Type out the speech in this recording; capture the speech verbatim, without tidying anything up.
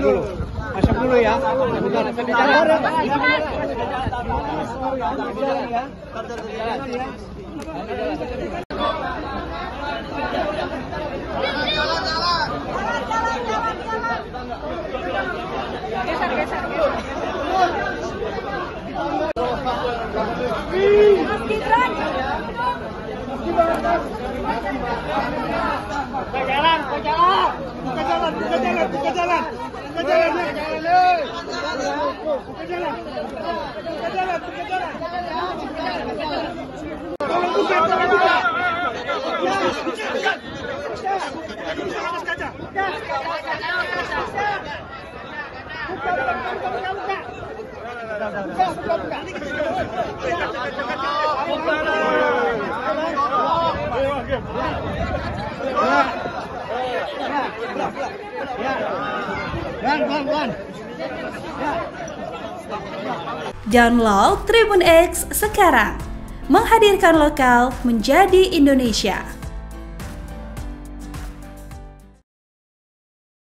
dulu. Masuk dulu ya. Buka jalan, buka jalan, buka jalan, buka jalan, buka jalan, buka jalan, buka jalan, buka jalan, buka jalan, buka jalan. Tolong buka, tolong buka. Atas kaca. Buka, buka, buka, buka, buka. Buka, buka, buka. Download Tribun X sekarang, menghadirkan lokal menjadi Indonesia.